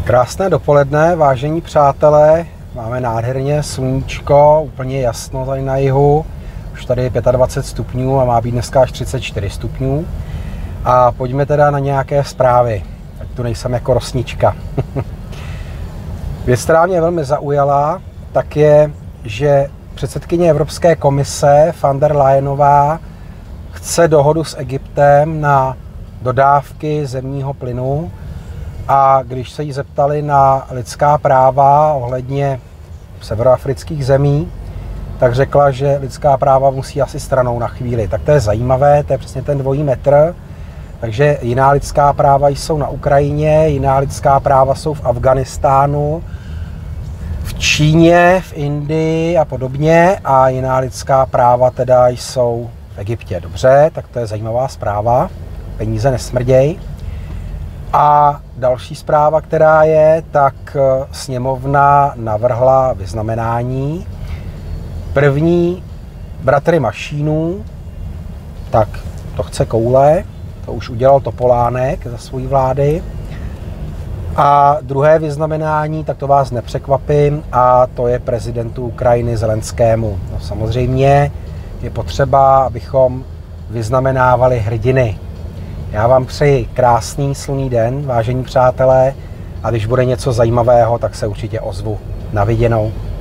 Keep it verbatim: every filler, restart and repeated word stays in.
Krásné dopoledne, vážení přátelé. Máme nádherně sluníčko, úplně jasno tady na jihu. Už tady je dvacet pět stupňů a má být dneska až třicet čtyři stupňů. A pojďme teda na nějaké zprávy, ať tu nejsem jako rosnička. Věc, která mě velmi zaujala, tak je, že předsedkyně Evropské komise von der Leyenová chce dohodu s Egyptem na dodávky zemního plynu. A když se jí zeptali na lidská práva ohledně severoafrických zemí, tak řekla, že lidská práva musí asi stranou na chvíli. Tak to je zajímavé, to je přesně ten dvojí metr. Takže jiná lidská práva jsou na Ukrajině, jiná lidská práva jsou v Afghánistánu, v Číně, v Indii a podobně, a jiná lidská práva teda jsou v Egyptě. Dobře, tak to je zajímavá zpráva. Peníze nesmrděj. A další zpráva, která je, tak sněmovna navrhla vyznamenání. První bratry Mašínů, tak to chce koule, to už udělal Topolánek za svojí vlády. A druhé vyznamenání, tak to vás nepřekvapím, a to je prezidentu Ukrajiny Zelenskému. No, samozřejmě je potřeba, abychom vyznamenávali hrdiny. Já vám přeji krásný slunný den, vážení přátelé, a když bude něco zajímavého, tak se určitě ozvu. Na viděnou.